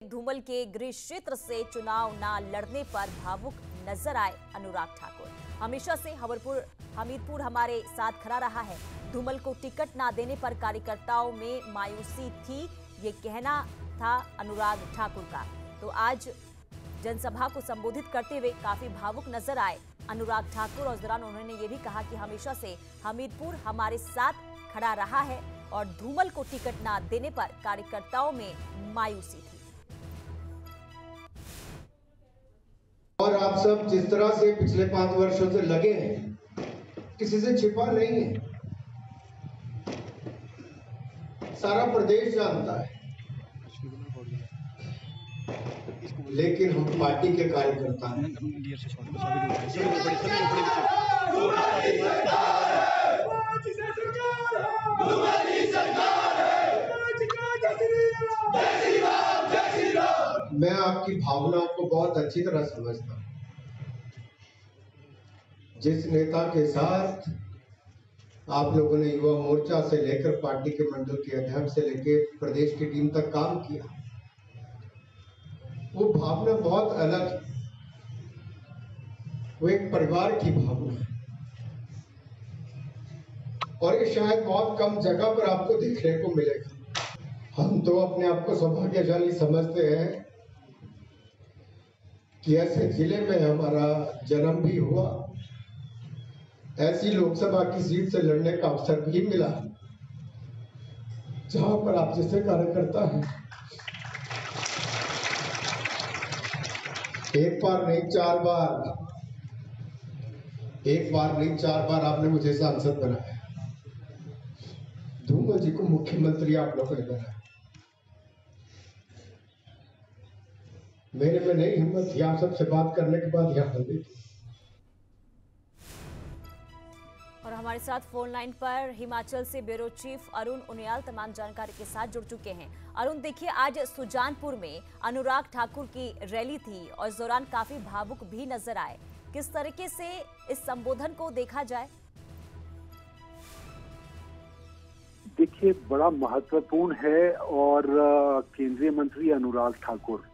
धूमल के गृह क्षेत्र से चुनाव न लड़ने पर भावुक नजर आए अनुराग ठाकुर। हमेशा से हमीरपुर हमारे साथ खड़ा रहा है। धूमल को टिकट न देने पर कार्यकर्ताओं में मायूसी थी, ये कहना था अनुराग ठाकुर का। तो आज जनसभा को संबोधित करते हुए काफी भावुक नजर आए अनुराग ठाकुर और इस दौरान उन्होंने ये भी कहा कि हमेशा से हमीरपुर हमारे साथ खड़ा रहा है और धूमल को टिकट न देने पर कार्यकर्ताओं में मायूसी थी। और आप सब जिस तरह से पिछले 5 वर्षों से लगे हैं, किसी से छिपा नहीं है, सारा प्रदेश जानता है। लेकिन हम पार्टी के कार्यकर्ता हैं। मैं आपकी भावनाओं को बहुत अच्छी तरह समझता हूं। जिस नेता के साथ आप लोगों ने युवा मोर्चा से लेकर पार्टी के मंडल के अध्यक्ष से लेकर प्रदेश की टीम तक काम किया, वो भावना बहुत अलग है। वो एक परिवार की भावना है और ये शायद बहुत कम जगह पर आपको देखने को मिलेगा। हम तो अपने आप को सौभाग्यशाली समझते हैं कि ऐसे जिले में हमारा जन्म भी हुआ, ऐसी लोकसभा की सीट से लड़ने का अवसर भी मिला जहां पर आप जैसे कार्यकर्ता हैं एक बार नहीं 4 बार आपने मुझे सांसद बनाया। धूमल जी को मुख्यमंत्री आप लोगों ने बनाया। मेरे में नहीं हिम्मत थी आप सबसे बात करने के बाद यहाँ बंदी थी। और हमारे साथ फोन लाइन पर हिमाचल से ब्यूरो चीफ अरुण उनियाल तमाम जानकारी के साथ जुड़ चुके हैं। अरुण, देखिए आज सुजानपुर में अनुराग ठाकुर की रैली थी और इस दौरान काफी भावुक भी नजर आए। किस तरीके से इस संबोधन को देखा जाए? देखिए, बड़ा महत्वपूर्ण है और केंद्रीय मंत्री अनुराग ठाकुर,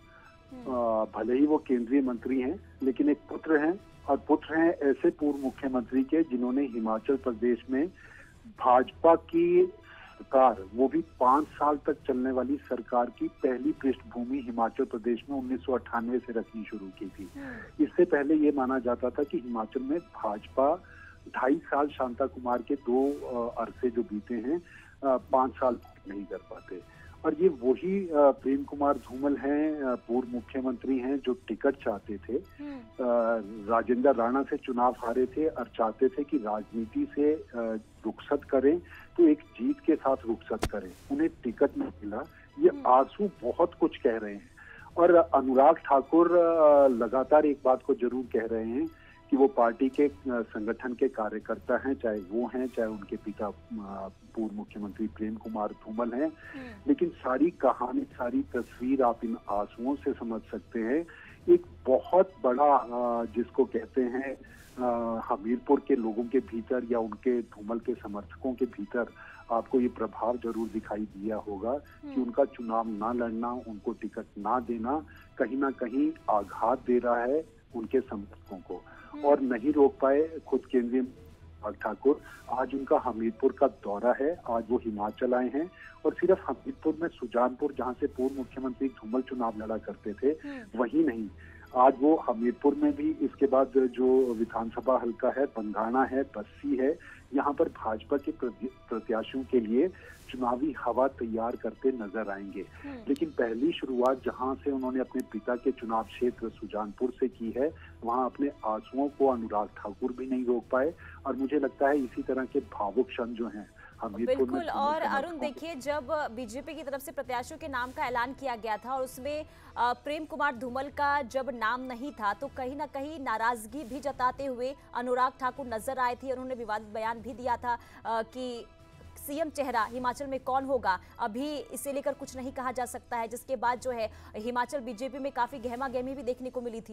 भले ही वो केंद्रीय मंत्री हैं, लेकिन एक पुत्र हैं और पुत्र हैं ऐसे पूर्व मुख्यमंत्री के जिन्होंने हिमाचल प्रदेश में भाजपा की सरकार, वो भी 5 साल तक चलने वाली सरकार की पहली पृष्ठभूमि हिमाचल प्रदेश में 1998 से रखनी शुरू की थी। इससे पहले ये माना जाता था कि हिमाचल में भाजपा 2.5 साल शांता कुमार के 2 अरसे जो बीते हैं 5 साल नहीं कर पाते। और ये वही प्रेम कुमार धूमल हैं, पूर्व मुख्यमंत्री हैं, जो टिकट चाहते थे, राजेंद्र राणा से चुनाव हारे थे और चाहते थे कि राजनीति से रुखसत करें तो एक जीत के साथ रुखसत करें। उन्हें टिकट नहीं मिला। ये आंसू बहुत कुछ कह रहे हैं और अनुराग ठाकुर लगातार एक बात को जरूर कह रहे हैं कि वो पार्टी के संगठन के कार्यकर्ता हैं, चाहे वो हैं चाहे उनके पिता पूर्व मुख्यमंत्री प्रेम कुमार धूमल हैं। लेकिन सारी कहानी, सारी तस्वीर आप इन आंसुओं से समझ सकते हैं। एक बहुत बड़ा जिसको कहते हैं हमीरपुर के लोगों के भीतर या उनके धूमल के समर्थकों के भीतर आपको ये प्रभाव जरूर दिखाई दिया होगा कि उनका चुनाव ना लड़ना, उनको टिकट ना देना कहीं ना कहीं आघात दे रहा है उनके समर्थकों को और नहीं रोक पाए खुद केंद्रीय ठाकुर। आज उनका हमीरपुर का दौरा है, आज वो हिमाचल आए हैं और सिर्फ हमीरपुर में सुजानपुर, जहां से पूर्व मुख्यमंत्री धूमल चुनाव लड़ा करते थे, वही नहीं, आज वो हमीरपुर में भी, इसके बाद जो विधानसभा हल्का है बंगाणा है, बस्सी है, यहाँ पर भाजपा के प्रत्याशियों के लिए चुनावी हवा तैयार करते नजर आएंगे। लेकिन पहली शुरुआत जहां से उन्होंने अपने पिता के चुनाव क्षेत्र सुजानपुर से की है, वहां अपने आंसुओं को अनुराग ठाकुर भी नहीं रोक पाए और मुझे लगता है इसी तरह के भावुक क्षण जो हैं बिल्कुल। और अरुण, देखिए जब बीजेपी की तरफ से प्रत्याशियों के नाम का ऐलान किया गया था और उसमें प्रेम कुमार धूमल का जब नाम नहीं था तो कहीं ना कहीं नाराजगी भी जताते हुए अनुराग ठाकुर नजर आए थे। उन्होंने विवादित बयान भी दिया था कि सीएम चेहरा हिमाचल में कौन होगा, अभी इसे लेकर कुछ नहीं कहा जा सकता है, जिसके बाद जो है हिमाचल बीजेपी में काफी गहमा गहमी भी देखने को मिली थी।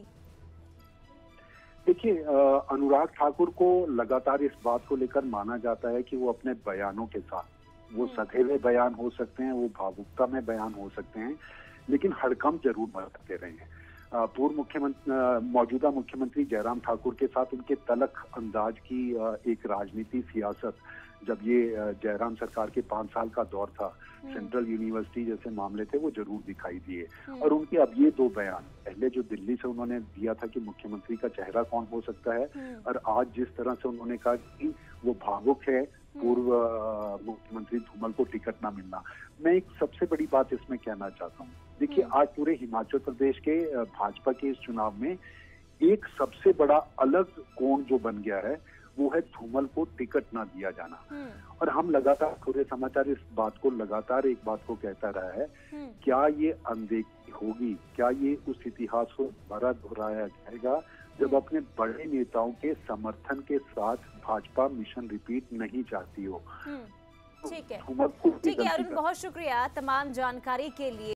देखिए, अनुराग ठाकुर को लगातार इस बात को लेकर माना जाता है कि वो अपने बयानों के साथ, वो सधे हुए बयान हो सकते हैं, वो भावुकता में बयान हो सकते हैं, लेकिन हड़कंप जरूर बरतते रहे हैं। मौजूदा मुख्यमंत्री जयराम ठाकुर के साथ उनके तलख अंदाज की एक राजनीति सियासत, जब ये जयराम सरकार के 5 साल का दौर था, सेंट्रल यूनिवर्सिटी जैसे मामले थे, वो जरूर दिखाई दिए। और उनके अब ये 2 बयान, पहले जो दिल्ली से उन्होंने दिया था कि मुख्यमंत्री का चेहरा कौन हो सकता है, और आज जिस तरह से उन्होंने कहा कि वो भावुक है पूर्व मुख्यमंत्री धूमल को टिकट ना मिलना। मैं एक सबसे बड़ी बात इसमें कहना चाहता हूँ, देखिए आज पूरे हिमाचल प्रदेश के भाजपा के इस चुनाव में एक सबसे बड़ा अलग कोण जो बन गया है वो है धूमल को टिकट ना दिया जाना। और हम लगातार पूरे समाचार इस बात को लगातार एक बात को कहता रहा है, क्या ये अनदेखी होगी, क्या ये उस इतिहास को दोबारा दोहराया जाएगा जब अपने बड़े नेताओं के समर्थन के साथ भाजपा मिशन रिपीट नहीं चाहती हो। ठीक है, धूमल को ठीक है अरुण, बहुत शुक्रिया तमाम जानकारी के लिए।